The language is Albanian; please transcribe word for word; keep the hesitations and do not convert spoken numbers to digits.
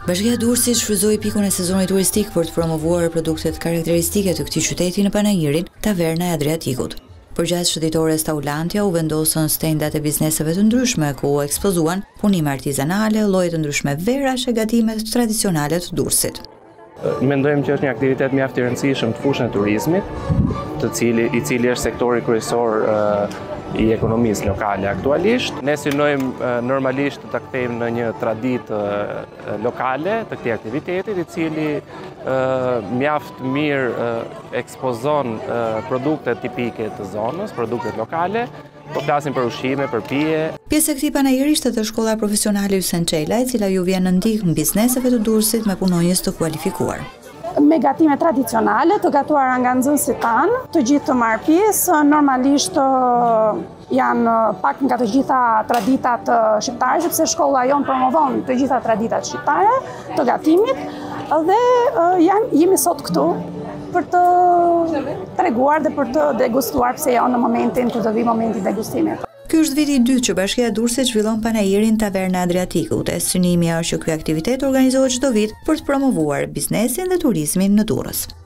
Bashkia e Durrësit shfrytzoi pikun e sezonit turistik për të promovuar produktet karakteristike të këtij qyteti në Panajirin, Taverna e Adriatikut. Përgjatë shëndetores Taulantia u vendosën stendat e bizneseve të ndryshme ku u ekspozuan punime artizanale, lloje të ndryshme verash e gatimet tradicionale të Durrësit. Mendojmë që është një aktivitet mjaft i rëndësishëm të fushën e turizmit, të cili i cili është sektori kryesor uh, i ekonomisë lokale aktualisht. Ne synojmë normalisht të kthejmë në një traditë lokale të këtij aktiviteti, i cili mjaft mirë ekspozon produktet tipike të zonës, produktet lokale. Po flasim për ushqime, për pije. Pjesë e këtij panajiri ishte edhe shkolla profesionale Ysen Çela, e cila ju vjen në ndihmë bizneseve të Durrësit me punonjës të kualifikuar. Me gatime tradicionale të gatuara nga nxënësit tanë, të gjithë të marrë pjesë, normalisht janë pak nga të gjitha traditat shqiptare, sepse shkolla jonë promovon të gjitha traditat shqiptare të gatimit, dhe janë, jemi sot këtu për të treguar dhe për të degustuar pse jo në momentin kur do vi momenti i degustimit. Ky është viti i dytë që Bashkia e Durrësit zhvillon panajirin Taverna e Adriatikut, e synimi është që ky aktivitet organizohet çdo vit për të promovuar biznesin dhe turizmin në Durrës.